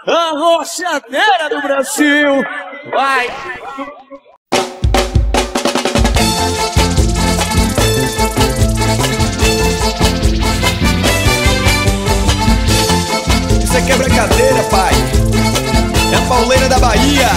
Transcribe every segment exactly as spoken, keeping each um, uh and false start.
a rochadeira do Brasil. Vai! Isso é quebra-cadeira, pai. É a pauleira da Bahia.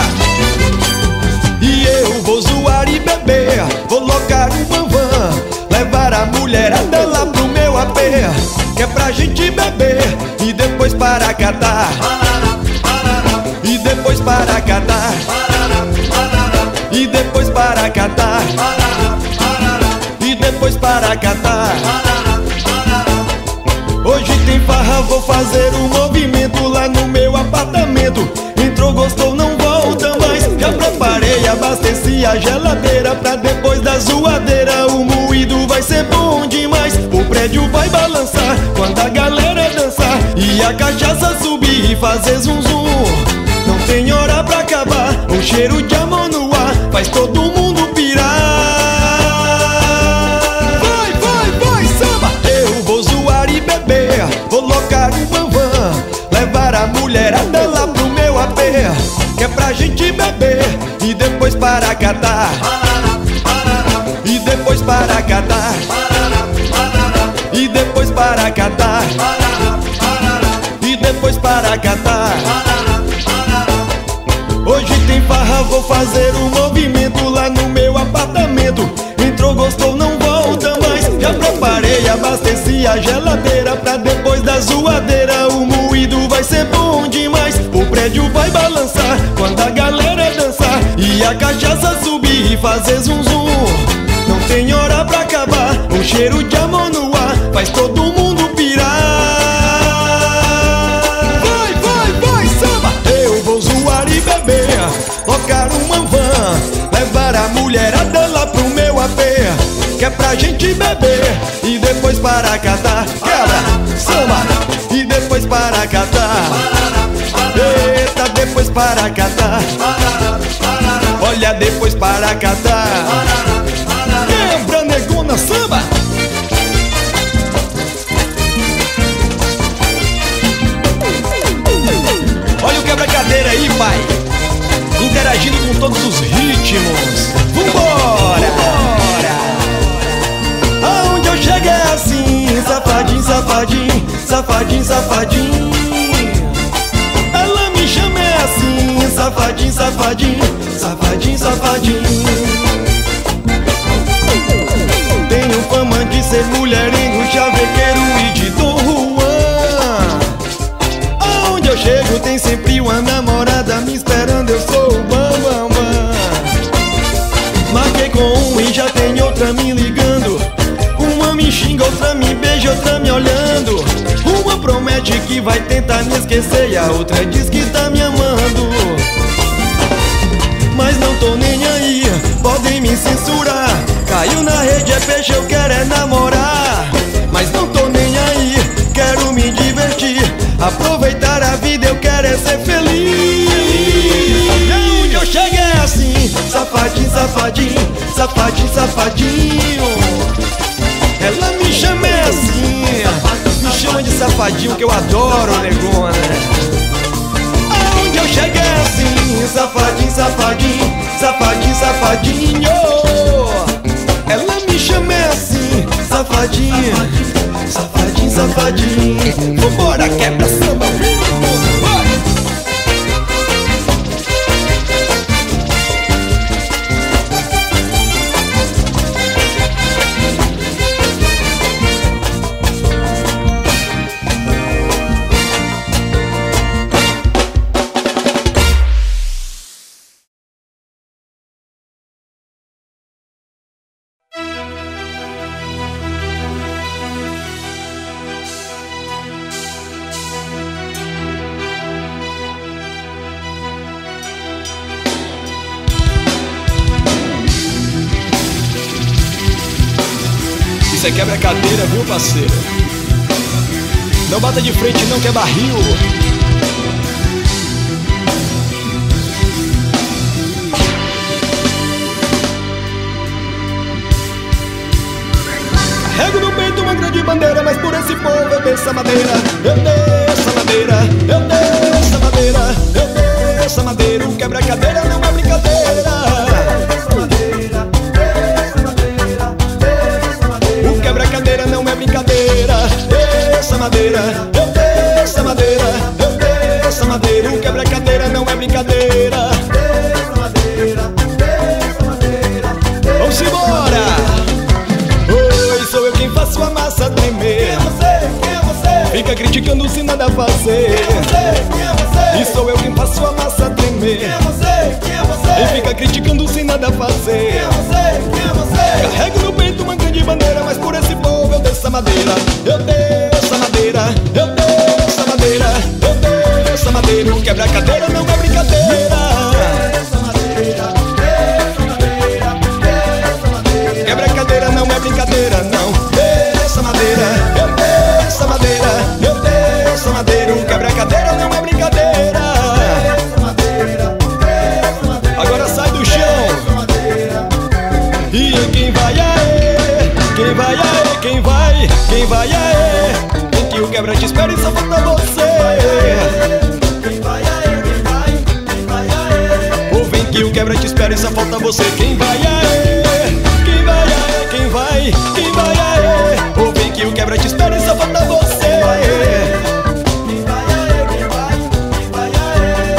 E eu vou zoar e beber, vou locar uma van, levar a mulherada lá pro meu A P, que é pra gente beber e depois para catar. E depois para catar. E depois para catar. E depois para catar. Hoje tem farra, vou fazer um movimento lá no meu apartamento. Entrou, gostou, não volta mais. Já preparei, abasteci a geladeira pra depois da zoadeira. O moído vai ser bom demais. O prédio vai balançar quando a galera dançar e a cachaça subir e fazer zum zum. Não tem hora pra acabar. O cheiro de amor no ar faz todo mundo pirar. Vai, vai, vai, samba! Eu vou zoar e beber, vou locar uma van, levar a mulherada lá pro meu A P, que é pra gente beber e depois para catar. E depois para catar. E depois para catar. E depois para catar. Hoje tem farra, vou fazer um movimento lá no meu apartamento. Entrou, gostou, não volta mais. Já preparei, abasteci a geladeira pra depois da zoadeira. O moído vai ser bom demais. O prédio vai balançar quando a galera dançar e a cachaça subir e fazer zum zum. Não tem hora pra acabar. O cheiro de amor no ar faz todo mundo pirar. Vai, vai, vai, samba! Eu vou zoar e beber, locar uma van, levar a mulherada lá pro meu A P, que é pra gente beber e depois para catar. Quebra, samba, e depois para catar. Eita, depois para catar. Olha, depois para catar. Quebra, negona, samba. Olha o quebra-cadeira aí, pai, interagindo com todos os ritmos. Vambora! Aonde eu chego é assim, safadinho, safadinho, safadinho, safadinho. Ela me chama é assim, safadinho, safadinho, safadinho, safadinho. Tenho fama de ser mulherengo, chavequeiro e de Dom Juan. Aonde eu chego tem sempre uma namorada me esperando, eu sou o bam, bam, bam. Marquei com um e já tem outra me ligando. Uma me xinga, outra me beija, outra me olhando. Uma promete que vai tentar me esquecer e a outra diz que tá me amando. Mas não tô nem aí, podem me censurar. Caiu na rede, é peixe, eu quero é namorar. Mas não tô nem aí, quero me divertir, aproveitar a vida, eu quero é ser feliz. E onde eu chego é assim, safadinho, safadinho, safadinho, safadinho. Ela me chama é assim, me chama de safadinho que eu adoro, negona. Aonde eu chego é assim, safadinho, safadinho, safadinho, safadinho. Ela me chama é assim, safadinho, safadinho, safadinho. Vambora, quebra samba. Isso é quebra-cadeira, viu, parceiro? Não bata de frente não, que é barril. Carrego no peito uma grande bandeira, mas por esse povo eu desço a madeira. Eu desço a madeira, eu desço a madeira. E sou eu quem faço a massa tremer. E fica criticando sem nada fazer. Carrego no peito uma grande bandeira, mas por esse povo eu desço a madeira. Eu desço a madeira, eu desço a madeira, eu desço a madeira. O quebra-cadeira não é brincadeira. Quebra-cadeira não é brincadeira, não. Desça a madeira, eu desço a madeira, eu desço a madeira. O quebra-cadeira não é brincadeira. Agora sai do chão. E quem vai aê, quem vai aê, quem vai, quem vai aê. Tem que o quebra te espera e só falta você. Quem vai aê, quem vai, quem vai aê. Ou vem que o quebra te espera e só falta você. Quem vai aê, quem vai aê, quem vai, quem vai aê. Ou vem que o quebra te espera e só falta você. Quem vai aê, quem vai, quem vai aê.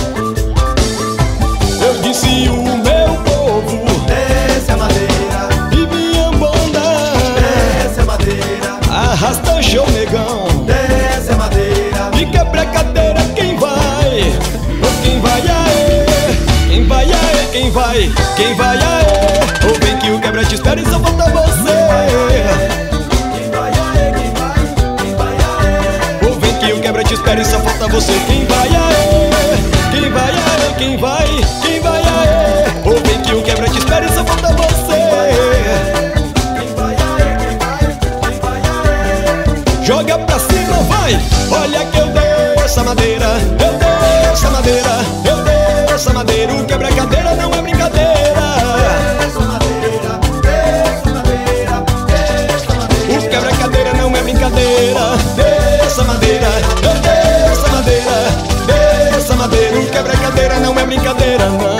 Eu disse o meu povo, Desce a madeira, e minha banda, desce a madeira, arrasta show negão. desce a madeira, E quebra-cadeira quem vai? Ou quem vai aê? Quem vai aê? Quem vai? Quem vai aê? Ou vem que o quebra te espera e só falta você. quem vai aê, quem vai, quem vai aê. Ou vem que o quebra te espera e só falta você. Quem vai aê? Quem vai aê? Quem vai? Quem vai aê? Ou vem que o quebra te espera e só falta você. Quem vai aê, quem vai, quem vai aê. Joga pra cima, vai! Olha que eu desço a madeira, eu desço a madeira, eu desço a madeira. O quebra-cadeira não é brincadeira. Desce a madeira, desce a madeira, desce a madeira. O quebra-cadeira não é brincadeira. Desça a madeira, eu desço a madeira, desça a madeira. O quebra-cadeira não é brincadeira, não.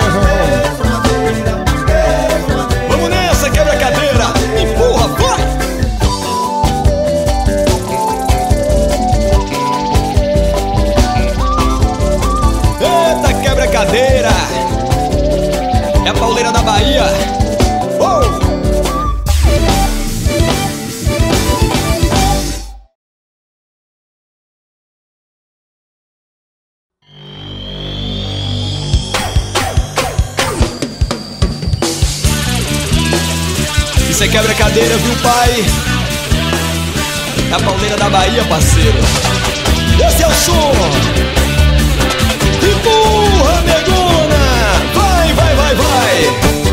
Vamos nessa, quebra-cadeira, empurra, vai! Eita, quebra-cadeira, é a pauleira da Bahia. Oh! Isso é quebra-cadeira, viu, pai? É a pauleira da Bahia, parceiro. Esse é o som. Empurra, negona! Vai, vai, vai, vai!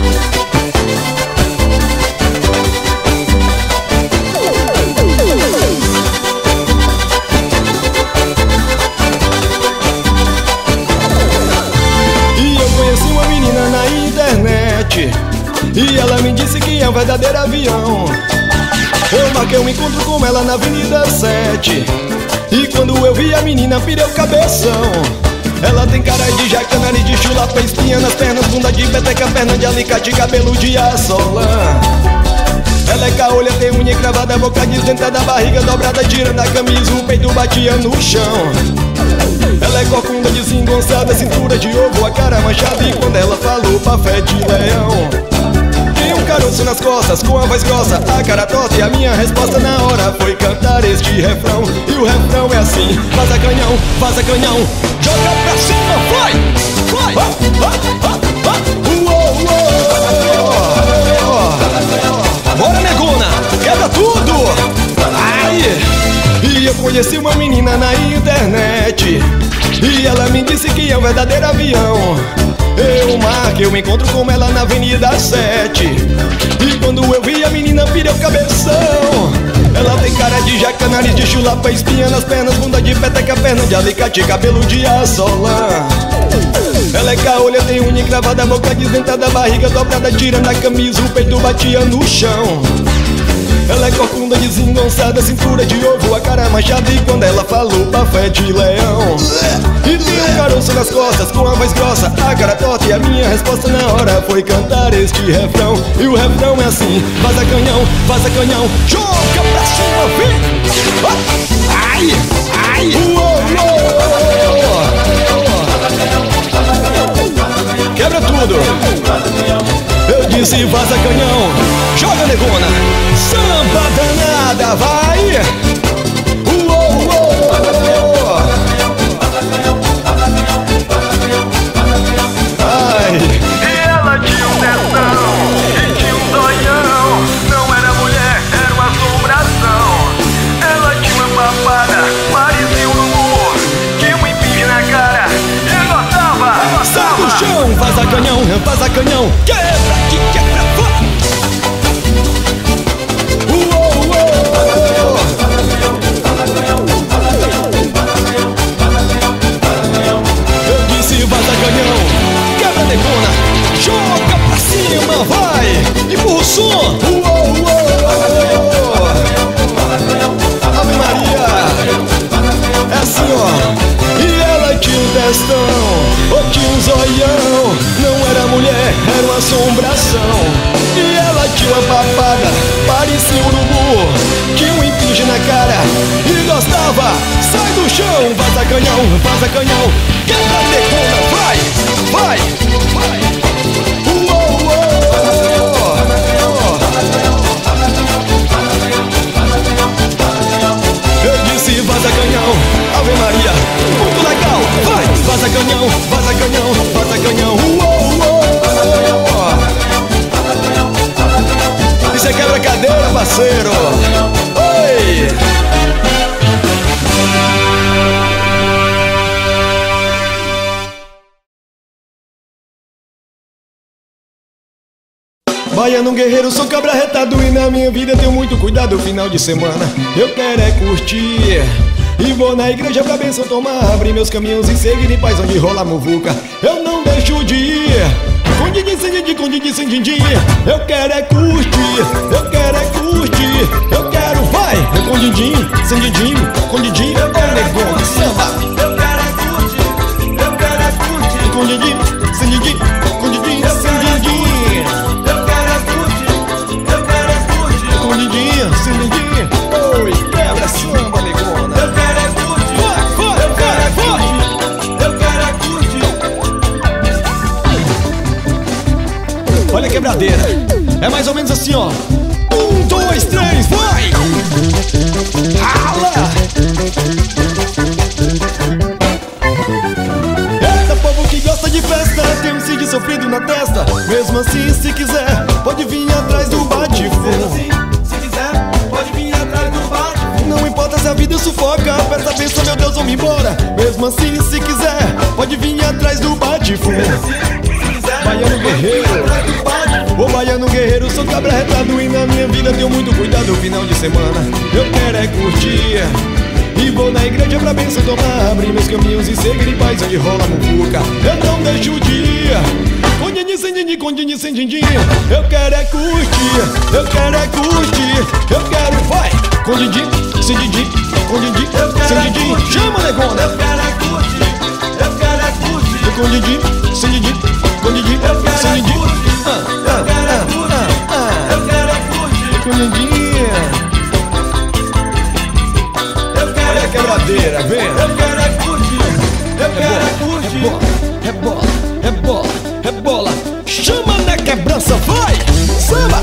E eu conheci uma menina na internet, e ela me disse que é um verdadeiro avião. Eu marquei um encontro com ela na Avenida sete, e quando eu vi a menina, pirei o cabeção. Ela tem cara de jaca, nariz de chulapa, espinha nas pernas, bunda de peteca, perna de alicate, cabelo de assolã. Ela é caolha, tem unha encravada, boca desdentada, barriga dobrada, tirando a camisa, o peito batia no chão. Ela é corcunda, desengonçada, cintura de ovo, a cara manchada, e quando ela falou, pafé de leão. Tinha um caroço nas costas, com a voz grossa, a cara torta, e a minha resposta na hora foi cantar este refrão. E o refrão é assim: vaza canhão, vaza canhão, joga pra cima, vai! Vai! Ah, ah, ah, ah. Uou, uou. Bora, negona, quebra tudo! Ai! E eu conheci uma menina na internet, e ela me disse que é um verdadeiro avião. Eu marquei um encontro com ela na Avenida sete, e quando eu vi a menina, pirei o cabeção. Ela tem cara de jaca, nariz de chulapa, espinha nas pernas, bunda de peteca, perna de alicate, cabelo de assolã. Ela é caolha, tem unha encravada, boca desdentada, barriga dobrada, tirando a camisa, o peito batia no chão. Ela é corcunda, desengonçada, cintura de ovo, a cara manchada, e quando ela falou, pafé de leão. E tem um caroço nas costas, com a voz grossa, a cara torta, e a minha resposta na hora foi cantar este refrão. E o refrão é assim: vaza canhão, vaza canhão, joga pra cima, vem! Ai, ai, uou, uou. Quebra tudo. Eu disse vaza canhão, joga, negona, samba danada, vai! Uou, uou. vaza canhão, quebra que quebra, vai! Uou, uou! Eu disse vaza canhão, quebra negona, joga pra cima, vai! Empurra o som! Uou, uou! Ave Maria! É assim, ó. E ela tinha um testão, ou tinha um zoião. Não era mulher, era uma assombração. E ela tinha uma papada, parecia um urubu. Tinha um impinge na cara e gostava. Sai do chão, vaza canhão, vaza canhão. Quebra negona, vai, vai, vai. Uou, uou. Eu disse vaza canhão, Ave Maria, muito legal, vai! Vaza canhão, vaza canhão, vaza canhão, uou, uou! Isso é quebra-cadeira, parceiro! Oi! Baiano guerreiro, sou cabra retado e na minha vida tenho muito cuidado. Final de semana eu quero é curtir e vou na igreja pra bênção tomar. Abrir meus caminhos e seguir em paz onde rola muvuca. Eu não deixo de ir com din-din, sem din-din, com din-din, sem din-din. Eu quero é curtir, eu quero é curtir. Eu quero, vai, é com din-din, sem din-din, com din-din. Eu quero negócio, samba. Eu quero é curtir, eu quero é curtir. Com din-din, sem din-din, com din-din, sem din-din. Com din-din, sem din-din. Oi, quebra samba, negona. Eu quero é curtir, Vai, vai, eu quero é vai, vai. curtir, eu quero é curtir. Olha a quebradeira. É mais ou menos assim, ó. Um, dois, três, vai! Rala! Eita, povo que gosta de festa, tem um cid sofrido na testa. Mesmo assim, se quiser, pode vir atrás do bate-fogo. Assim, se quiser, pode vir atrás do bate. Não importa se a vida sufoca, peça a bênção, meu Deus, vamos embora. Mesmo assim, se quiser, pode vir atrás do bate-fogo. Baiano guerreiro, ô baiano guerreiro, sou cabra retado e na minha vida tenho muito cuidado. Final de semana eu quero é curtir e vou na igreja pra bênção tomar. Abrir meus caminhos e seguir em paz onde rola muvuca. Eu não deixo de ir com din-din, sem din-din, com din-din, sem din-din. Eu quero é curtir, eu quero é curtir. Eu quero, vai, com din-din, sem din-din, com din-din, sem din-din. Chama, negona. Eu quero é curtir, eu quero é curtir. Com din-din, sem din-din, com din-din, sem din-din. Ah, ah, ah, ah, Eu quero é curtir, com din-din. eu quero Olha a quebradeira, vem. Eu quero é curtir, eu quero é curtir. Rebola, rebola, rebola. Chama na quebrança, vai! Samba!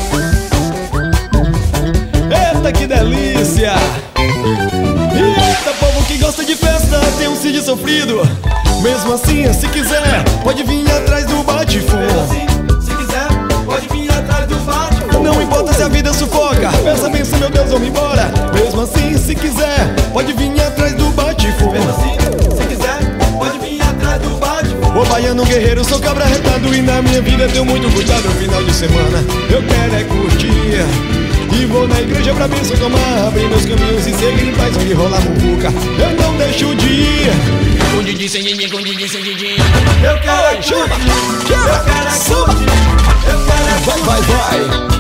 Eita, que delícia! E eita, povo que gosta de festa, tem um cid sofrido. Mesmo assim, se quiser, pode vir atrás do bate-fogo. Assim, se quiser, pode vir atrás do bate. Não importa se a vida sufoca, peça bênção, meu Deus, vamos embora. Mesmo assim, se quiser, pode vir atrás do bate-fogo. Assim, se quiser, pode vir atrás do bate. Ô baiano guerreiro, sou cabra retado e na minha vida tenho muito cuidado. Final de semana eu quero é curtir e vou na igreja pra bênção tomar. Abrir meus caminhos e seguir em paz onde rola muvuca. Eu não deixo de ir com din-din, sem din-din, com din-din, sem din-din. Eu quero é Oi, chama, curtir, eu chama, quero é samba. curtir. Eu quero é Vai, vai, vai.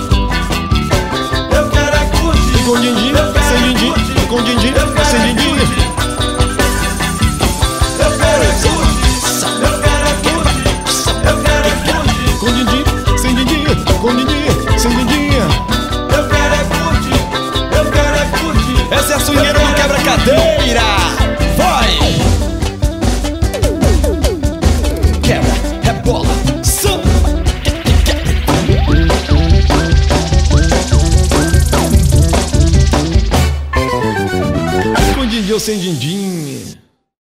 Eu quero é curtir, Com din-din, sem din-din, com din-din, sem din-din. eu quero é curtir, eu quero é curtir, eu quero é curtir. Com din-din, sem din-din, com din-din, sem din-din. Eu quero é curtir, eu quero é curtir. Essa é a swingueira do quebra-cadeira. Vai! Quebra, rebola, samba. Com din-din ou sem din-din.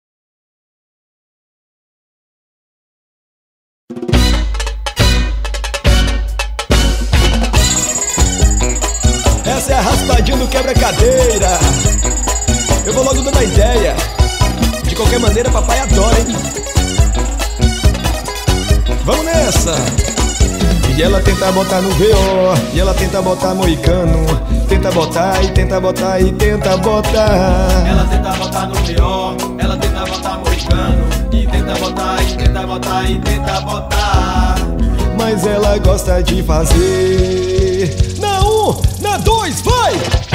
Essa é a raspadinha do quebra-cadeira. Eu vou logo dando a ideia. De qualquer maneira, papai adora, hein? Vamos nessa! E ela tenta botar no V O, e ela tenta botar moicano. Tenta botar e tenta botar e tenta botar. Ela tenta botar no V O, ela tenta botar moicano. E tenta botar, e tenta botar, e tenta botar. Mas ela gosta de fazer. Na um, na dois, vai!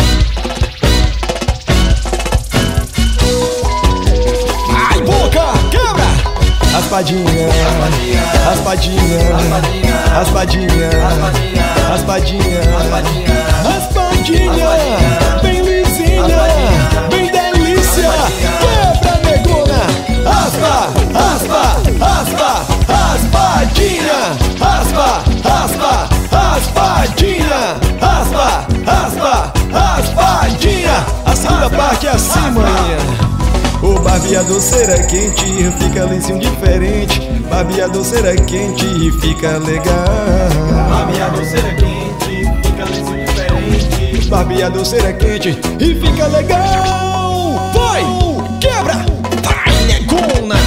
Ai, boca, quebra! Raspadinha, raspadinha, raspadinha, raspadinha, raspadinha, bem lisinha, bem delícia. Quebra, negona! Raspa, raspa, raspa, raspadinha, raspa, raspa, raspadinha, raspa, raspa, raspadinha. A segunda parte é assim, maninha. O barbeador será quente e fica lencinho diferente. Barbeador será quente e fica legal. Barbeador será quente, fica lencinho diferente. Barbeador será quente e fica legal. Vai, quebra, vai, negona.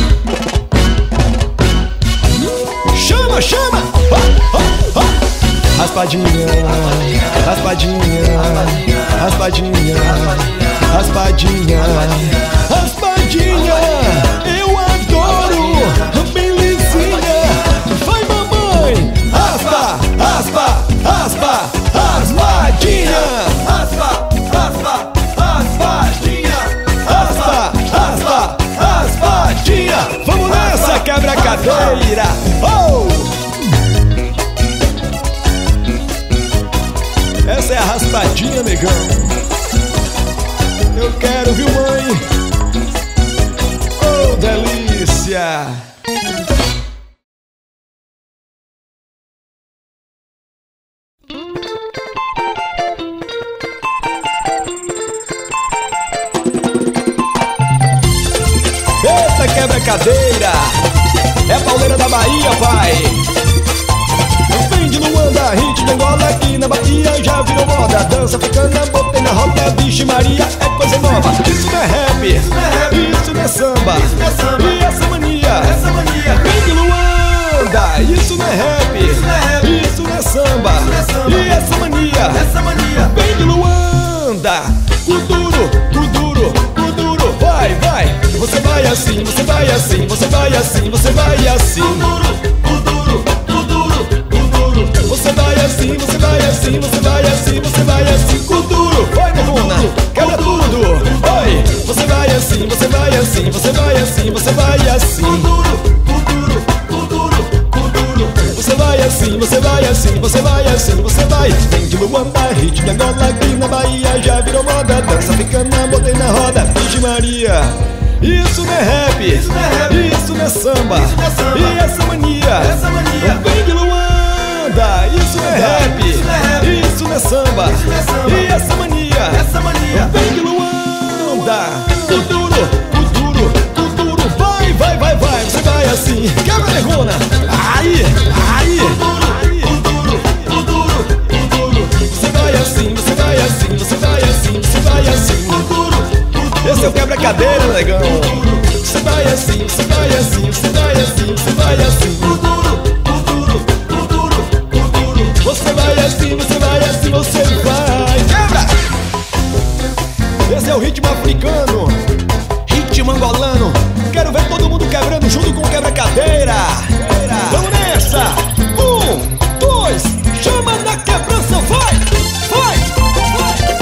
Chama, chama. Ah, ah, ah. Raspadinha, raspadinha, raspadinha, raspadinha, raspadinha. Eu adoro, bem lisinha. Vai, mamãe. Raspa, raspa, raspa, raspadinha. Raspa, raspa, raspadinha. Raspa, raspa, raspadinha. Vamos nessa, quebra a cadeira. Oh! Essa é a raspadinha, negão. Eu quero, viu, mãe? Oh, delícia! Eita, quebra cadeira! É a pauleira da Bahia, pai! Vem de Luanda, hit de Angola, aqui na Bahia já virou moda. Dança africana, botei na roda, vixe Maria, é coisa nova. Isso não é rap, Isso não é rap. isso não é samba, Isso não é samba. e essa mania, Essa mania. vem de Luanda, isso não é rap, Isso não é rap. isso não é samba, Isso não é samba. e essa mania, Essa mania. vem de Luanda, Kuduro, Kuduro, Kuduro, vai, vai. Você vai assim, você vai assim, você vai assim, você vai assim. Kuduro, kuduro, kuduro, kuduro. Você vai assim, você vai assim, você vai assim, você vai assim, com duro. Vai, negona, quebra tudo. Vai, você vai assim, você vai assim, você vai assim, você vai assim. Kuduro, kuduro, kuduro, kuduro. Você vai assim, você vai assim, você vai assim, você vai. Vem de Luanda, hit de Angola, aqui na Bahia já virou moda. Dança africana, botei na roda, Virgem Maria. Isso não é rap, Isso não é rap. isso não é samba, Isso não é samba. e essa mania, Essa mania. vem de Luanda, isso não é rap, Isso não é rap. isso não é samba, Isso não é samba. e essa mania, Essa mania. vem de Luanda, Kuduro, Kuduro, Kuduro, vai, vai, vai, vai, você vai assim, quebra, negona, aí, aí, aí, Kuduro, kuduro, kuduro. você vai assim, você vai assim, você vai assim, você vai assim, Kuduro, kuduro. esse é o quebra-cadeira, negão, você vai assim, você vai assim, você vai assim, você vai assim, Kuduro, kuduro, kuduro, kuduro. você vai assim, você vai assim, você vai, quebra! Esse é o ritmo africano, ritmo angolano. Quero ver todo mundo quebrando junto com o quebra-cadeira. Vamos nessa! Um, dois, chama na quebrança, vai! Vai! Vai!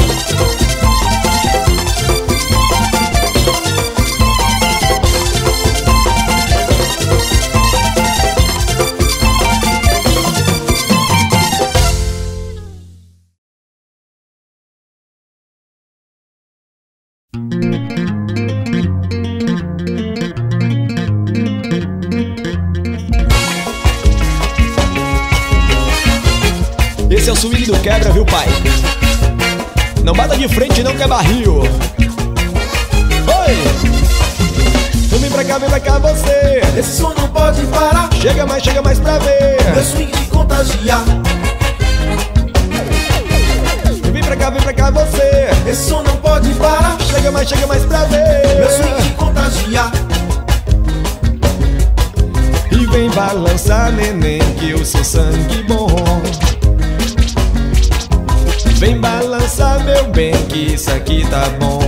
Esse é o swing do quebra, viu, pai? Não bata de frente não que é barril. Oi! Vem pra cá, vem pra cá você. Esse som não pode parar. Chega mais, chega mais pra ver. Meu swing te contagia. Vem pra cá, vem pra cá você. Esse som não pode parar. Chega mais, chega mais pra ver. Meu swing te contagia. E vem, balançar, neném, que eu sou sangue bom. Vem balançar, meu bem, que isso aqui tá bom.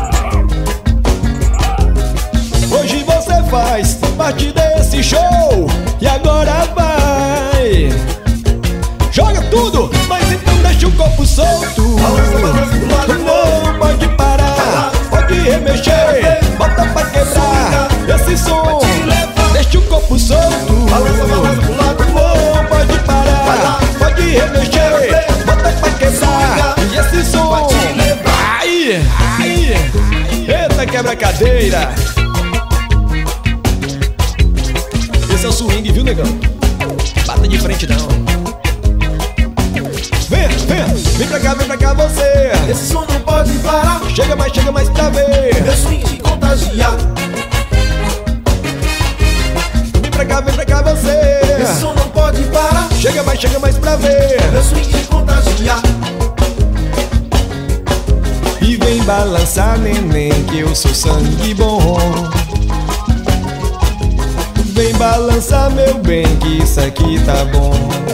Hoje você faz parte desse show e agora vai. Joga tudo, mas então deixa o corpo solto. Não pode parar, pode remexer, bota pra quebrar esse som. Deixa o corpo solto. Não pode parar, pode remexer, bota pra quebrar esse som. Ai, ai, eita, quebra cadeira. Esse é o swing, viu, negão? Bata de frente não. Vem, vem, vem pra cá, vem pra cá você. Esse som não pode parar. Chega mais, chega mais pra ver. Meu swing te contagia. Vem pra cá, vem pra cá você. Esse som não pode parar. Chega mais, chega mais pra ver. Meu swing te contagia. E vem balançar, neném, que eu sou sangue bom. Vem balançar, meu bem, que isso aqui tá bom.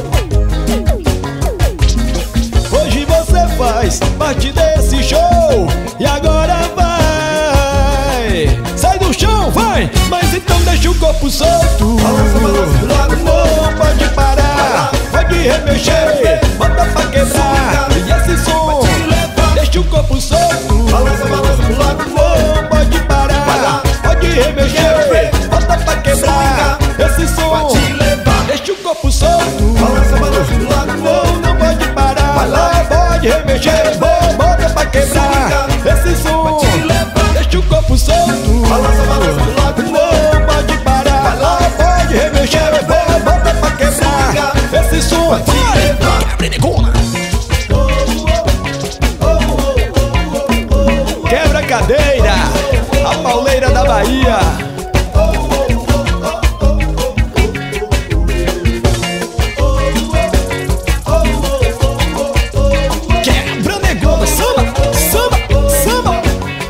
Hoje você faz parte desse show e agora vai. Sai do chão, vai, mas então deixa o corpo solto. Não pode parar, pode remexer, bota pra quebrar e esse som. Deixa o corpo solto. Não pode parar, pode remexer, bota pra quebrar esse som. Deixa o corpo solto. Não, não pode parar, pode remexer, bota pra quebrar esse som. Deixa o corpo solto. Não pode parar, pode remexer, bota pra quebrar esse som. Quebra cadeira, a pauleira da Bahia. Quebra negona, samba, samba, samba.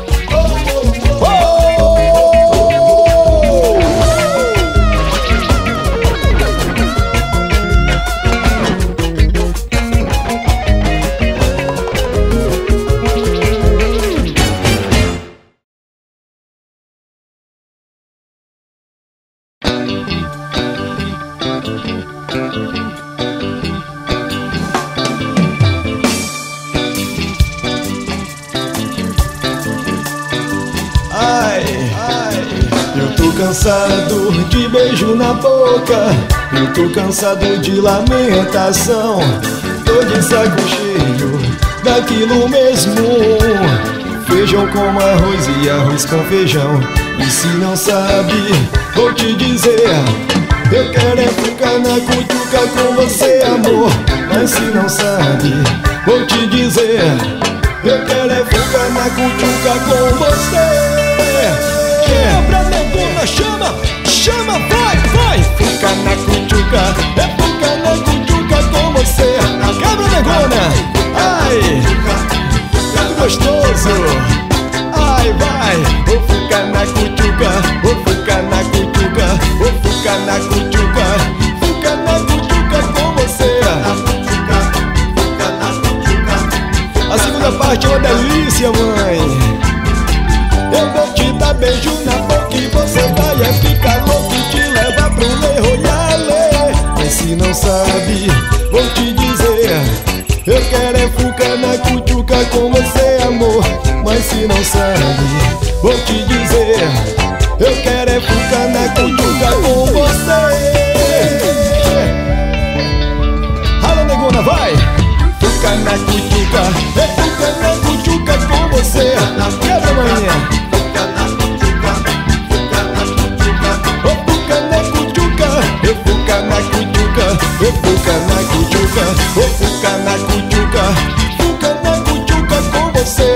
Cansado de beijo na boca, eu tô cansado de lamentação. Tô de saco cheio daquilo mesmo, feijão com arroz e arroz com feijão. E se não sabe, vou te dizer, eu quero é ficar na cutuca com você, amor. Mas se não sabe, vou te dizer, eu quero é ficar na cutuca com você. Quebra negona, chama, chama, vai, vai. Fica na cutuca, é fica na cutuca com você. Quebra negona, ai, muito gostoso. Ai, vai, vou ficar na cutuca, vou ficar na cutuca, vou ficar na cutuca, fica na cutuca com você. A segunda parte é uma delícia, mãe. Eu vou te dar beijo na boca e você vai é ficar louco e te levar pro Leroy Royale. Mas se não sabe, vou te dizer, eu quero é ficar na cutuca com você, amor. Mas se não sabe, vou te dizer, eu quero é ficar na cutuca com você. Rala negona, vai! Fica na cutuca, é ficar na cutuca com você. Quebra, maninha! Eu fica na cutuca, eu fica na cutuca, eu fica na cutuca, fica na cutuca com você.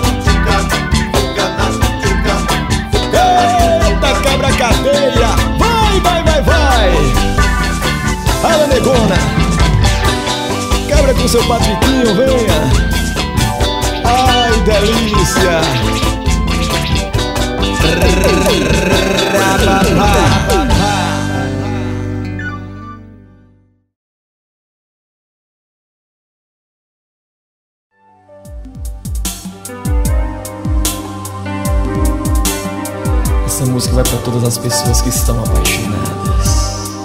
Eita, quebra cadeia, vai, vai, vai, vai. Fala, negona, quebra com seu patriquinho, venha. Ai, delícia. música vai pra todas as pessoas que estão apaixonadas.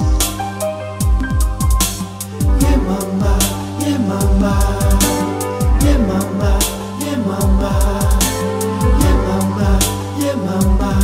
Yeah mama, yeah mama, yeah mama, yeah mama, yeah mama, yeah mama.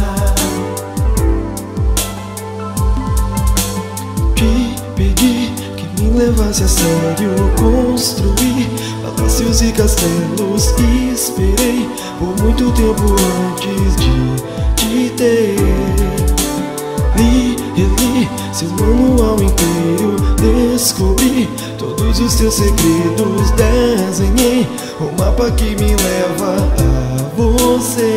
Te pedi que me levasse a sério, construí palácios e castelos, esperei por muito tempo antes de te ter. Li, reli seu manual inteiro, descobri todos os teus segredos, desenhei um mapa que me leva a você.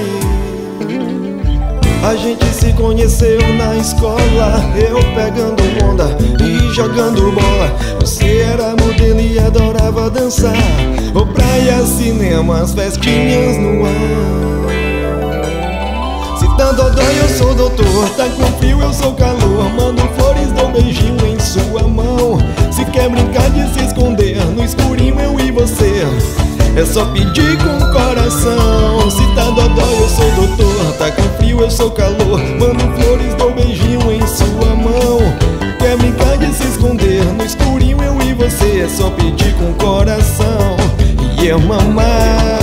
A gente se conheceu na escola, eu pegando onda e jogando bola. Você era modelo e adorava dançar, ou praia, cinemas, festinhas no ar. Se tá dodói eu sou doutor, tá com frio eu sou calor. Mando flores, dou um beijinho em sua mão. Se quer brincar de se esconder, no escurinho eu e você, é só pedir com o coração. Se tá dodói eu sou doutor, tá com frio eu sou calor. Mando flores, dou um beijinho em sua mão. Quer brincar de se esconder, no escurinho eu e você, é só pedir com o coração. E eu mamar.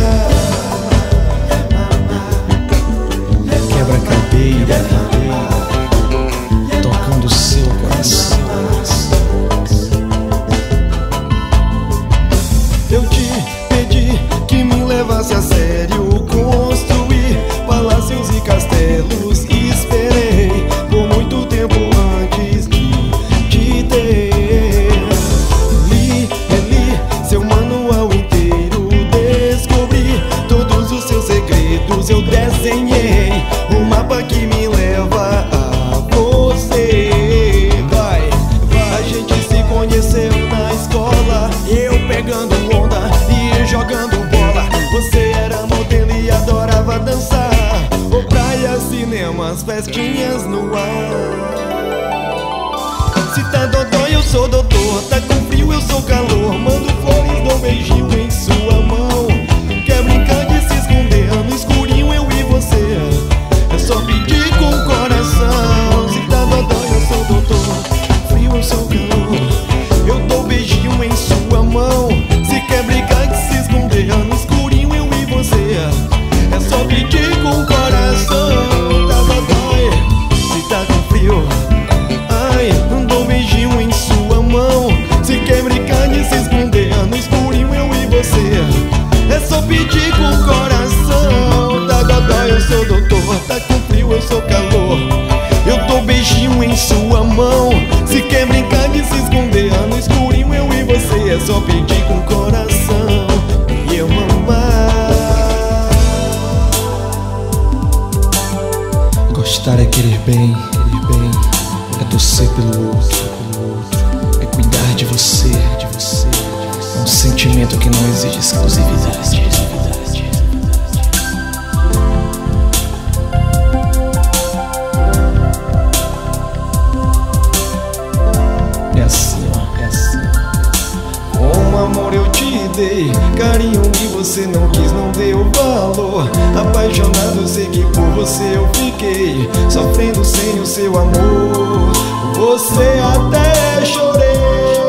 Quebra-cabeira, tocando seu coração. Eu te pedi que me levasse a sério, construí palácios e castelos, esperei por muito tempo antes de te ter. Li, reli seu manual inteiro, descobri todos os seus segredos, eu desenhei um mapa que me leva a você. Vai, vai. A gente se conheceu na escola, eu pegando onda e jogando bola. Você era modelo e adorava dançar, ou praia, cinemas, festinhas no ar. Se tá dodói eu sou doutor, tá com frio eu sou calor. Mando flores, dou um beijinho em sua mão. Quer brincar de se esconder, no escurinho eu e você, é só pedir com o coração. Se tá dodói eu sou doutor, frio eu sou calor. Eu dou um beijinho em sua mão. Se quer brincar de se esconder, no escurinho eu e você, é só pedir com o coração. Tá dodói, se tá com frio, ai, não dou um beijinho em sua mão. Se quer brincar de se esconder, no escurinho eu e você, é só pedir com o coração. Tá dodói eu sou doutor, tá com frio eu sou calor. Eu dou um beijinho em sua mão. Se quer brincar de se esconder, no escurinho eu e você, é só pedir com o coração. E eu mamar. Gostar é querer bem, querer bem, é torcer pelo outro, pelo outro, é cuidar de você, de você. É um sentimento que não exige exclusividade. É assim, ó, é assim. Com amor eu te dei carinho e você não quis, não deu valor. Apaixonado sei que por você eu fiquei, sofrendo sem o seu amor. Você até chorei,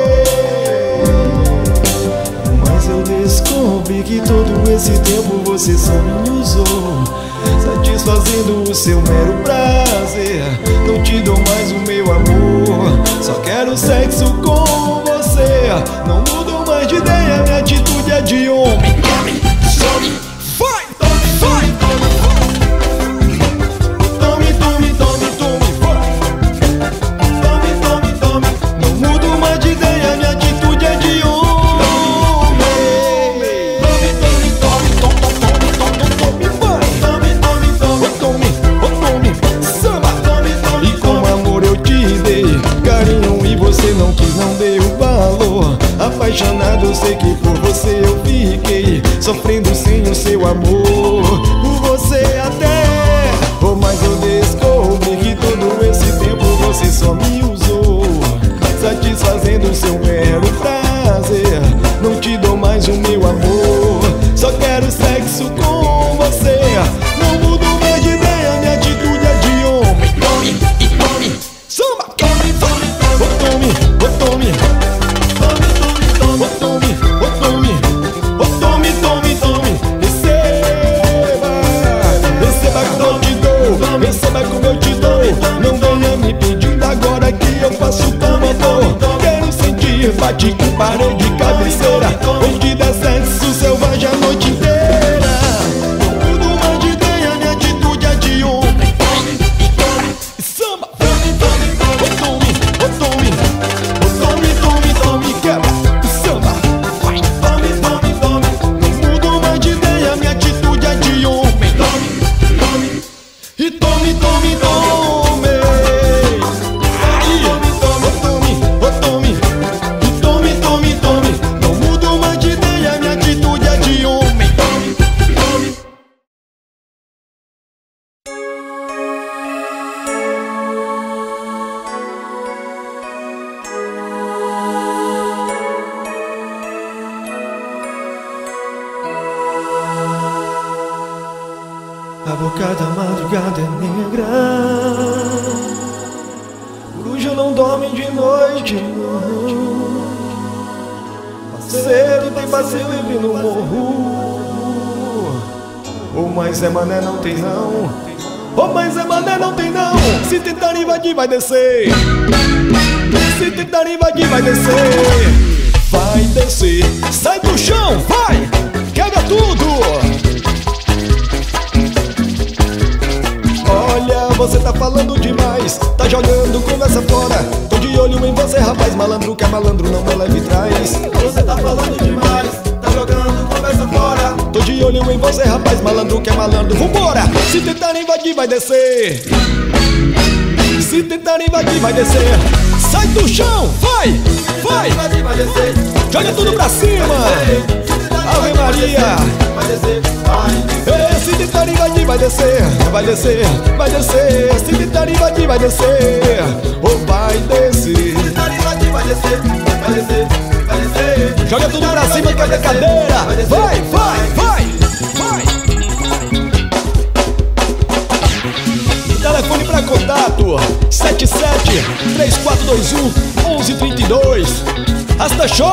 mas eu descobri que todo esse tempo você só me usou, satisfazendo o seu mero prazer. Não te dou mais o meu amor, só quero sexo com você. Não mudo mais de ideia, minha atitude é de homem. Tome, some, vai, tome, vai, tome, tome, tome, tome, vai. Tome, tome, tome. Não mudo mais de ideia, minha atitude é de homem. Tome, tome, tome, tome, tome, tome, vai. Tome, tome, tome, tome, tome, samba. Tome, tome. E com amor eu te dei carinho e você não quis, não deu valor. Apaixonado sei que por você eu fiquei, sofrendo sem o seu amor. Por você até, oh, mas eu descobri que todo esse tempo você só me usou, satisfazendo o seu mero prazer. Não te dou mais o meu amor, só quero sexo com você. Não mudo mais de ideia, minha atitude é de Não venha me pedindo agora que eu faço como eu tô. Quero sentir, bate com parede, cabeceira, onde der sexo selvagem a noite inteira. Não mudo mais de ideia, minha atitude é de homem. Samba, tome, tome, tome, tome, tome, tome, tome, quebra. Samba, vai, tome, tome, tome. Não mudo mais de ideia, minha atitude é de homem. Tome, tome, e tome, tome, tome. Aí, tome, tome, tome, e tome, tome, tome. Não mudo mais de ideia, minha atitude é de homem. Tome, tome. A boca da madrugada é negra, coruja não dorme de noite, não. Parceiro tem passeio livre no morro. Ou mais é mané não tem não. Ou mais é mané não tem não. Se tentar invadir vai descer. Se tentar invadir vai descer. Vai descer. Sai do chão, vai. Quebra tudo. Olha, você tá falando demais, tá jogando conversa fora. Tô de olho em você, rapaz, malandro que é malandro, não me leve trás. Você tá falando demais, tá jogando conversa fora. Tô de olho em você, rapaz, malandro que é malandro. Vambora! Se tentar invadir vai descer. Se tentar invadir vai descer. Sai do chão, vai! Vai! Joga tudo pra cima! Ave Maria! Vai descer, vai! Se tentar invadir vai descer, vai descer, vai descer. Se tentar invadir vai descer, ou vai descer. Se tentar invadir vai descer, vai descer, vai descer. Joga tudo pra cima, quebra a cadeira. Vai, vai, vai, vai. Telefone pra contato sete sete três quatro dois um um um três dois. Hasta show!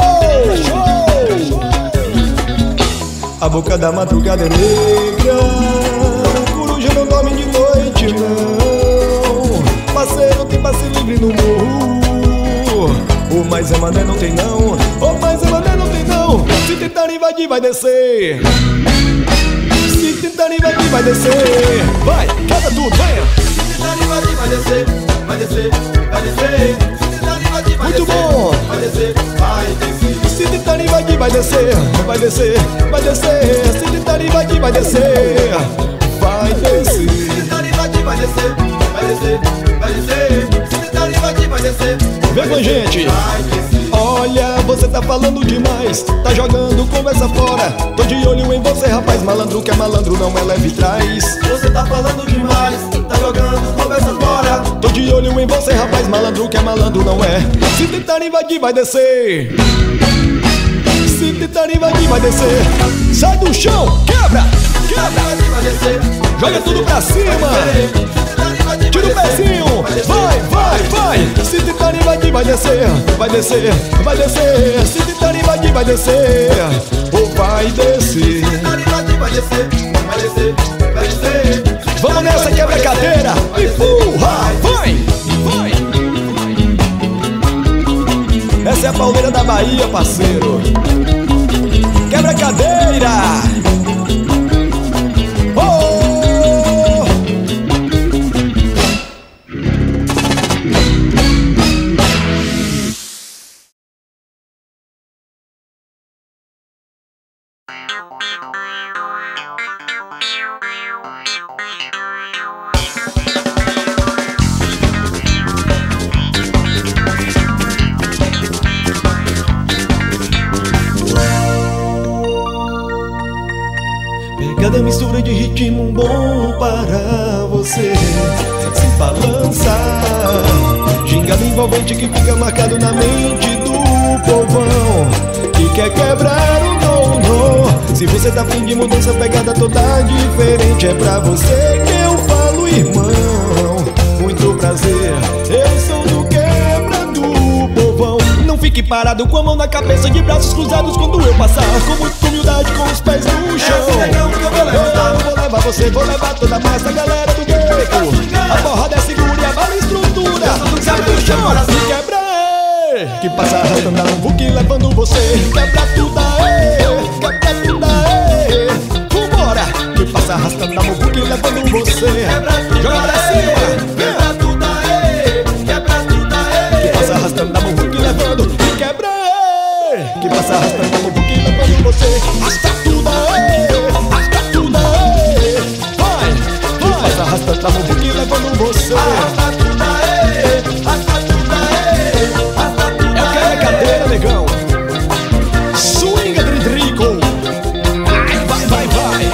A boca da madrugada é negra, coruja não dorme de noite, não. Parceiro tem passe livre no morro. O mais é mané não tem não. O mais é mané não tem não. Se tentar invadir vai descer. Se tentar invadir vai descer. Vai, quebra tudo, venha. Se tentar invadir vai descer. Vai descer, vai descer. Se tentar invadir vai descer. Muito bom. Vai descer, vai descer. Se tentar invadir vai descer, vai descer, vai descer. Se tentar invadir vai descer, vai descer. Se tentar invadir vai descer, vai descer, vai descer. Se tentar invadir vai descer. Vem com a gente. Olha, você tá falando demais, tá jogando conversa fora. Tô de olho em você, rapaz, malandro que é malandro, não é leve trás. Você tá falando demais, tá jogando conversa fora. Tô de olho em você, rapaz, malandro que é malandro, não é. Se tentar invadir vai descer. Se tentar invadir vai descer. Sai do chão, quebra, quebra. Joga tudo pra cima. Tira o pezinho. Vai, vai, vai. Se tentar invadir vai descer. Vai descer, vai descer. Se tentar invadir vai descer. Ou vai descer. Se tentar invadir vai descer. Vai descer, vai descer. Vamos nessa, quebra a cadeira. Empurra, vai, vai. Essa é a pauleira da Bahia, parceiro. Quebra a cadeira. Oh! Cada mistura de ritmo bom para você se balançar. Gingado envolvente que fica marcado na mente do povão que quer quebrar o no-no. Se você tá afim de mudança, pegada toda diferente, é pra você que eu falo, irmão. Muito prazer, eu sou do quebra do povão. Não fica fique parado com a mão na cabeça, de braços cruzados quando eu passar, com muita humildade, com os pés no chão. É negão que eu vou levantar. Eu vou levar você, vou levar toda a massa, galera do gueto. A porrada é segura e a bala estrutura. Sai do chão, se quebra, é. Que passa arrastando a muvuca levando você. Quebra tudo, aê, quebra tudo, aê. Vambora, que passa arrastando a muvuca levando você. Joga pra cima, quebra tudo, aê, quebra tudo, aê. que passa arrastando a muvuca levando. Que quebra, é. Que passa arrastando a muvuca levando você. Arrasta tudo, aê, arrasta tudo, aê. Vai, vai, passa arrastando a muvuca levando você. Arrasta tudo, aê, arrasta tudo, aê, arrasta tudo, Eu quero é cadeira, negão. Swinga, Dridrico. Ai, vai, vai, vai.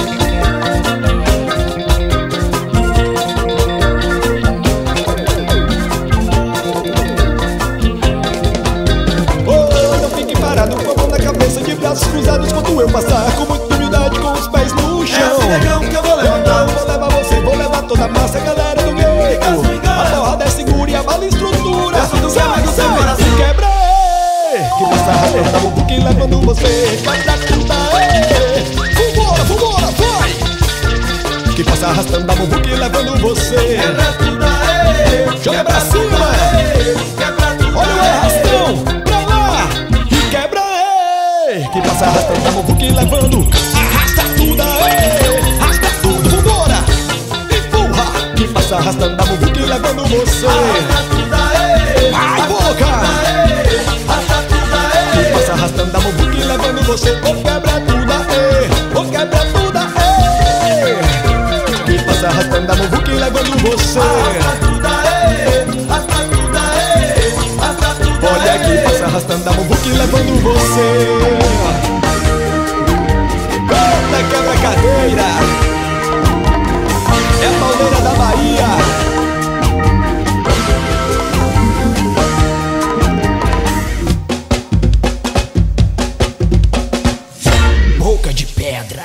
Oh, não fique parado com a mão na cabeça, de braços cruzados quando eu passar, com muita humildade, com os pés no chão. É negão que eu vou Eu levantar. vou levar você, vou levar toda a massa, galera do gueto. A porrada é segura e a bala estrutura. Essa do Sai, quebra, do sai, coração. se quebra, é. Que passa arrastando a muvuca levando você. Quebra tudo, é. Vambora, vambora, vai. Que passa arrastando a muvuca levando você. Quebra tudo, aê, Joga pra cima. aê, quebra tudo, Olha o aê. arrastão, pra lá. E quebra, é. Que passa arrastando a muvuca levando. Arrasta tudo, é. Arrasta tudo, vambora. Empurra. Que passa arrastando a muvuca levando você. Arrasta tudo, aê, Vai, boca. aê, arrasta tudo, aê. Que passa arrastando a muvuca levando você. Ô quebra tudo, é. Ô quebra tudo, é. Que passa arrastando a muvuca levando você. Arrasta tudo, aê, arrasta tudo, aê, arrasta tudo, Olha aê. que passa arrastando a muvuca levando você. Canta, quebra cadeira. É a palmeira da Bahia. Boca de pedra.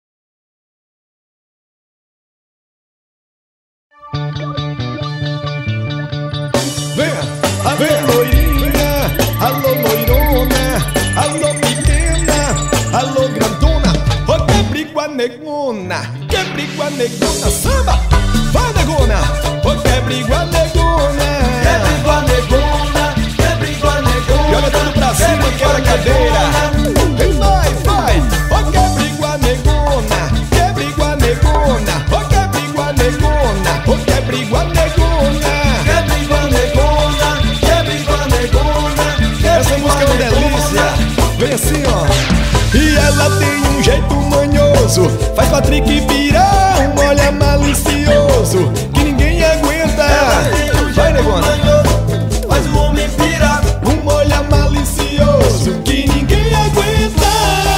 Venha, alô loirinha, alô loirona, alô pequena, alô grandona. Ô quebre com a negona, quebre com a negona, samba, vai negona. Ô quebre com a negona, Quebra igual negona, quebra igual negona. joga tudo pra cima, quebra a cadeira. Vai, vai, ô quebre igual a negona, quebre igual a negona, ô quebre igual a negona, ô quebre igual a negona. Quebra igual negona, quebra igual negona. Essa música é uma delícia. Vem assim, ó. E ela tem um jeito manhoso, faz Patrick virar um olhar malicioso que ninguém aguenta. Vai, negona. Faz o homem pirar. Um olhar malicioso que ninguém aguenta.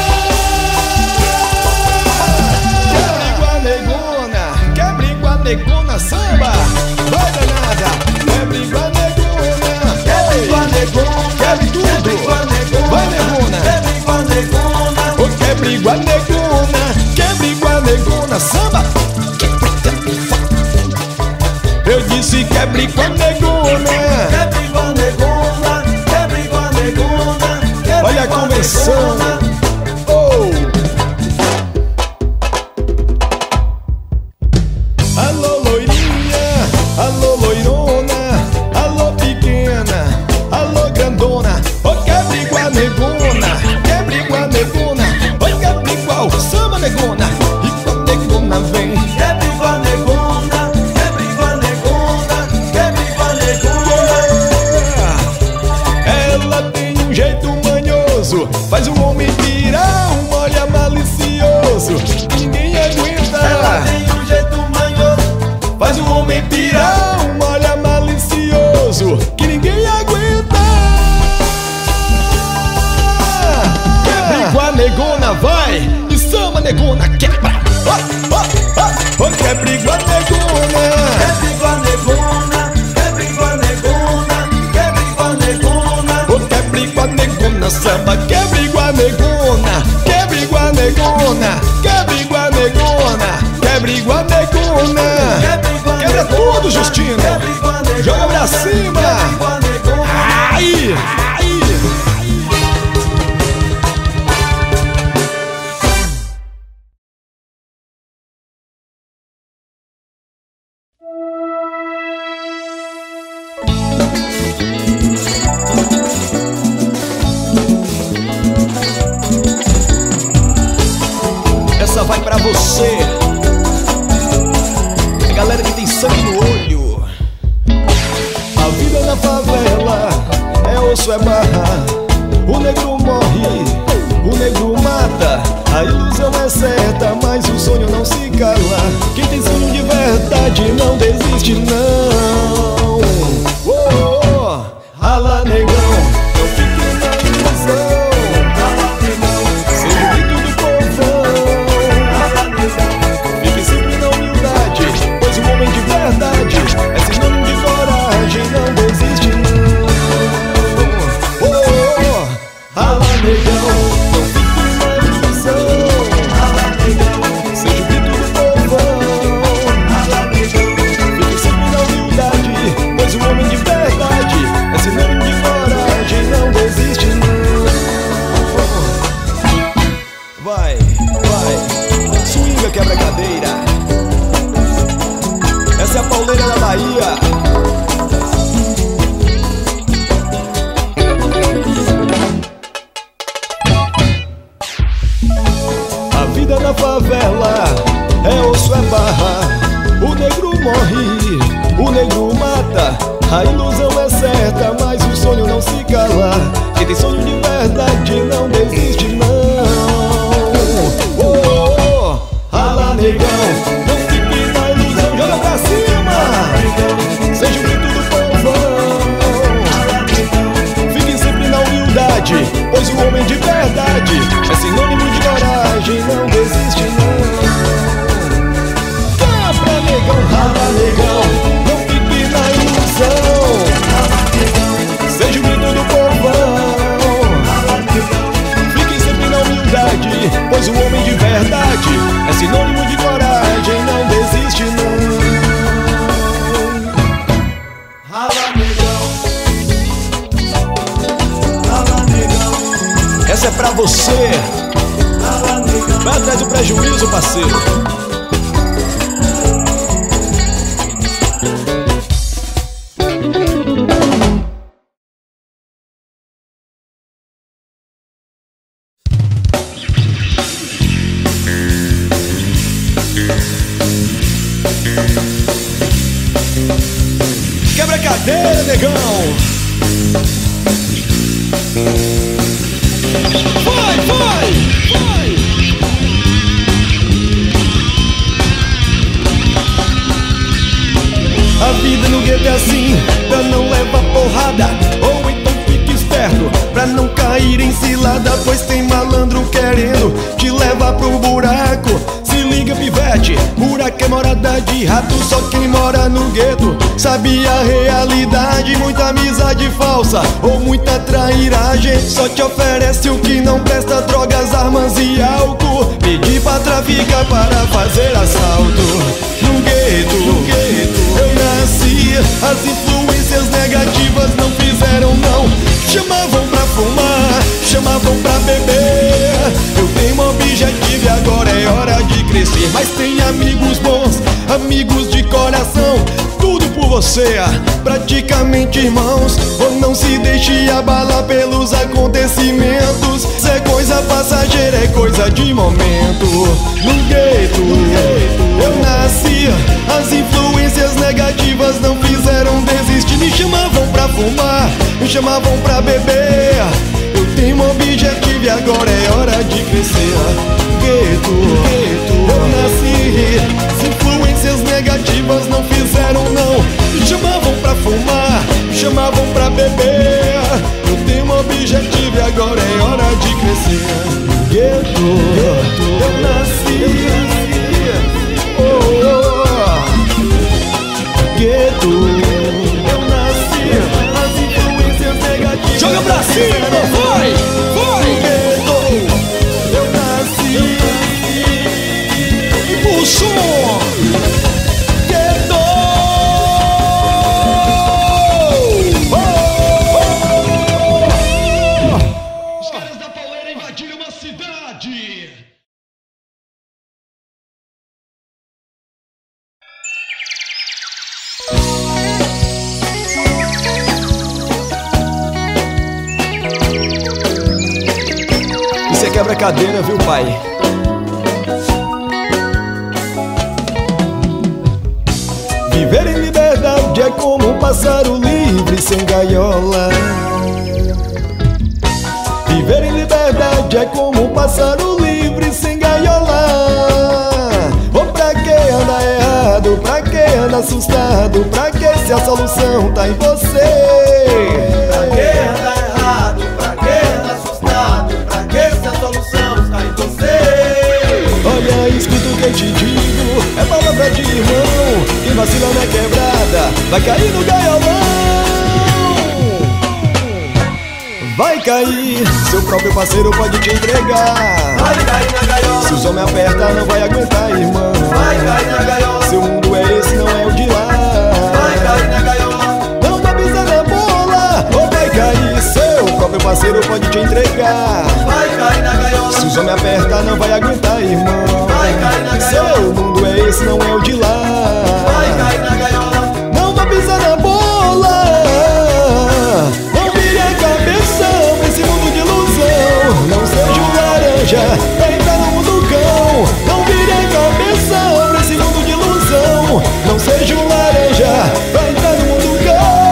Quebre igual a negona, quebre igual a negona, samba. Vai, danada. Quebre igual a negona, Quebra igual negona, quebre tudo. Vai, negona. quebra igual negona. Ô quebre igual a negona, quebre igual a negona, samba. Eu disse quebre igual a negona. Quebra igual negona, quebra igual negona. Quebra Olha a igual convenção. negona. Oh. Alô loirinha, alô loirona, alô pequena, alô grandona. Ô quebre igual a negona, quebre igual a negona. Ô quebre igual, samba negona. E quando a negona vem, Quebra igual negona, quebra igual negona. Quebra igual negona. ela tem um jeito manhoso, faz o homem virar um olhar malicioso que ninguém aguenta. Ela tem um jeito manhoso. Faz o homem pirar um olhar malicioso que ninguém aguenta. Quebra igual a negona, vai. E samba negona, quebra. Ó, ó, ó. Ô, quebra igual a negona. Quebra igual negona, quebra igual negona. Quebra igual negona. Ô, quebra igual a negona, samba. Quebra igual a negona. Quebra igual a negona. Quebra igual a negona. Quebra igual a negona. Quebra igual Quebra negona. tudo, Justino. Quebra igual negona. Joga pra cima. Quebra igual negona. Ai, ai. vai pra você, a galera que tem sangue no olho. A vida na favela é osso, é barra. O negro morre, o negro mata. A ilusão é certa, mas o sonho não se cala. Quem tem sonho de verdade não desiste não. Oh, oh, oh. Rala, negão, não fique na ilusão. Rala, negão, seja o grito do povão. Rala, negão, fique sempre na humildade, pois o homem de verdade é sinônimo de coragem, não desiste não. Oh, oh, oh. Rala, negão, não fique na ilusão. Rala, negão, seja o grito do povão. Rala, negão, fique sempre na humildade, pois o homem de verdade é sinônimo de coragem, não desiste não. Vai, vai, swinga, quebra cadeira. Essa é a pauleira da Bahia. A vida na favela é osso, é barra. O negro morre, o negro mata. A ilusão é certa, mas o sonho não se cala. Quem tem sonho de verdade não desiste não. Oh, oh, oh. Rala, negão, não fique na ilusão, joga pra cima. Seja o grito do povão. Fique sempre na humildade, pois o homem de verdade é sinônimo de coragem, não desiste não. Quebra, negão, rala, negão, não fique na ilusão. Seja o grito do povão. Fique sempre na humildade, pois o homem de verdade é sinônimo de coragem, não desiste não. Rala, negão, rala, negão. Essa é pra você. Rala, negão. Vai atrás do prejuízo, parceiro. Quebra a cadeira, negão. Vai, vai, vai. A vida no gueto é assim, pra não levar porrada. Ou então fique esperto, pra não cair em cilada, pois tem malandro querendo te levar pro buraco. Se liga, pivete, buraco é morada de rato. Só quem mora no gueto sabe a realidade. Muita amizade falsa ou muita trairagem, só te oferece o que não presta, drogas, armas e álcool. Pedir pra traficar para fazer assalto. No gueto, no gueto eu nasci, as influências negativas não fizeram não. Chamavam pra fumar, chamavam pra beber. Eu tenho um objetivo e agora é hora de crescer. Mas tem amigos bons, amigos de coração, tudo por você, praticamente irmãos. Ou não se deixe abalar pelos acontecimentos. Isso é coisa passageira, é coisa de momento. No gueto, eu nasci, as influências negativas não fizeram desistir. Me chamavam pra fumar, me chamavam pra beber. Eu tenho um objetivo e agora é hora de crescer. Gueto, eu nasci, as influências negativas não fizeram não. Me chamavam pra fumar, me chamavam pra beber. Eu tenho um objetivo e agora é hora de crescer. Gueto, eu nasci. Oh, oh. Gueto, eu nasci, as influências negativas. Joga pra cima, vai, vai. Gueto, eu nasci. O som. Gueto. Os caras da pauleira invadiram uma cidade. Isso é quebra-cadeira, viu, pai? Viver em liberdade é como um pássaro livre sem gaiola. Viver em liberdade é como um pássaro livre sem gaiola. Ou pra que anda errado, pra que anda assustado, pra que se a solução tá em você? Pra que anda errado, pra que anda assustado, pra que se a solução está em você? Olha, escuta o que eu te digo, é palavra de irmão. Quem vacila na quebrada vai cair no gaiolão. Vai cair, seu próprio parceiro pode te entregar. Vai cair na gaiola. Se os homens apertam, não vai aguentar, irmão. Vai cair na gaiola. Seu mundo é esse, não é o de lá. Vai cair na gaiola. Não vai pisar na bola, ou vai cair, seu próprio parceiro pode te entregar. Vai cair na gaiola. Se os homens apertam, não vai aguentar, irmão. Vai cair na gaiola. Seu mundo é esse, não é o de lá. Vai cair na gaiola. Não vai pisar na bola, não vire a cabeça nesse mundo de ilusão. Não seja um laranja pra entrar no mundo cão. Não vire a cabeça nesse mundo de ilusão. Não seja um laranja pra entrar no mundo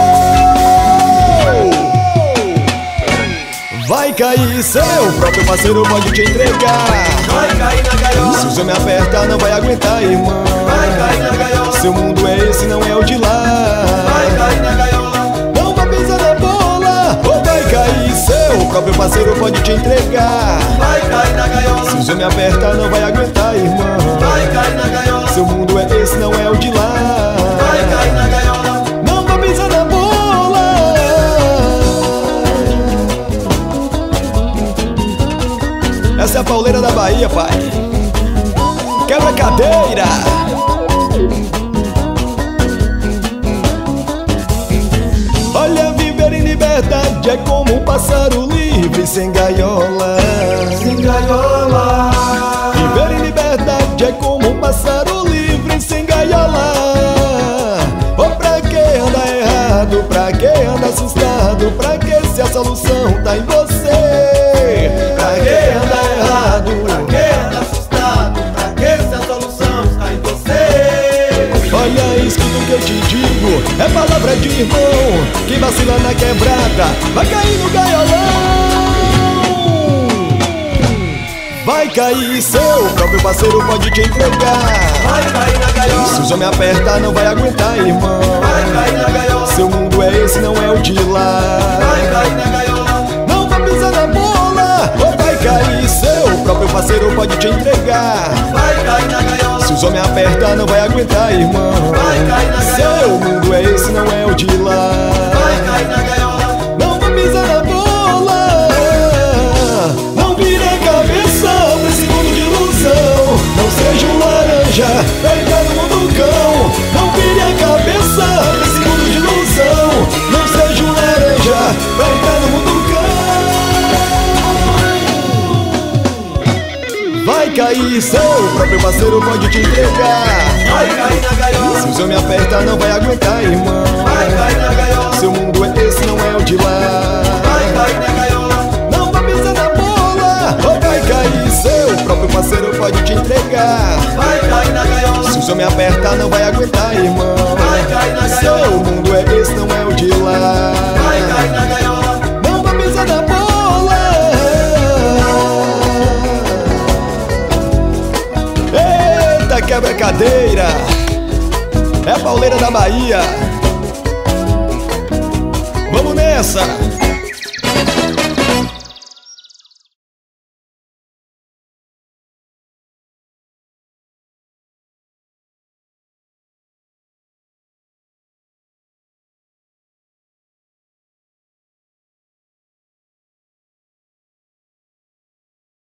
cão. Vai cair, seu próprio parceiro pode te entregar. Vai cair na gaiola. Se os homens apertar, não vai aguentar, irmão. Vai cair na gaiola. Seu mundo é esse, não é o de lá. Vai cair na gaiola. Não vai pisar na bola, ou vai cair, seu próprio parceiro pode te entregar. Vai cair na gaiola. Se os homens apertar, não vai aguentar, irmão. Vai cair na gaiola. Seu mundo é esse, não é o de lá. Vai cair na gaiola. Não vai pisar na bola. Essa é a pauleira da Bahia, pai. Quebra a cadeira. Olha, viver em liberdade é como um pássaro livre sem gaiola. Sem gaiola. Viver em liberdade é como um pássaro livre sem gaiola. Ou pra que anda errado, pra que anda assustado, pra que se a solução tá em você? Pra que anda errado, pra que anda assustado, pra que se a solução está em você? Olha, escuta o que eu te digo, é palavra de irmão. Quem vacila na quebrada vai cair no gaiolão. Vai cair, seu próprio parceiro pode te entregar. Vai cair na gaiola. Se os homens apertar, não vai aguentar, irmão. Vai cair na gaiola. Seu mundo é esse, não é o de lá. Vai cair na gaiola. Não vai pisar na bola, ou vai cair, seu próprio parceiro pode te entregar. Vai cair na gaiola. Se os homens apertar, não vai aguentar, irmão. Vai cair na gaiola. Seu mundo é esse, não é o de lá. Vai cair na gaiola. Não vai pisar na bola, não vire a cabeça pra esse mundo de ilusão. Não seja um laranja pra entrar no mundo cão. Não vire a cabeça pra esse mundo de ilusão. Não seja um laranja pra entrar no mundo cão. Vai cair, seu próprio parceiro pode te entregar. Vai cair na gaiola. Se os homens apertar, não vai aguentar, irmão. Vai cair na gaiola. Seu mundo é esse, não é o de lá. Vai cair na gaiola. Não vai pisar na bola, ou vai cair, seu próprio parceiro pode te entregar. Vai cair na gaiola. Se os homens apertar, não vai aguentar, irmão. Vai cair na gaiola. Seu mundo é esse, não é o de lá. Vai cair na gaiola. Não vai pisar na bola. Eita, quebra cadeira. É a pauleira da Bahia. Vamos nessa.